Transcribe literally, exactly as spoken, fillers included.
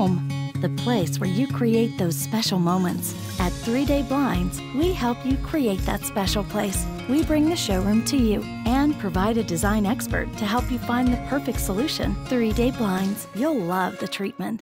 home, the place where you create those special moments. At three day Blinds, we help you create that special place. We bring the showroom to you and provide a design expert to help you find the perfect solution. three day Blinds, you'll love the treatment.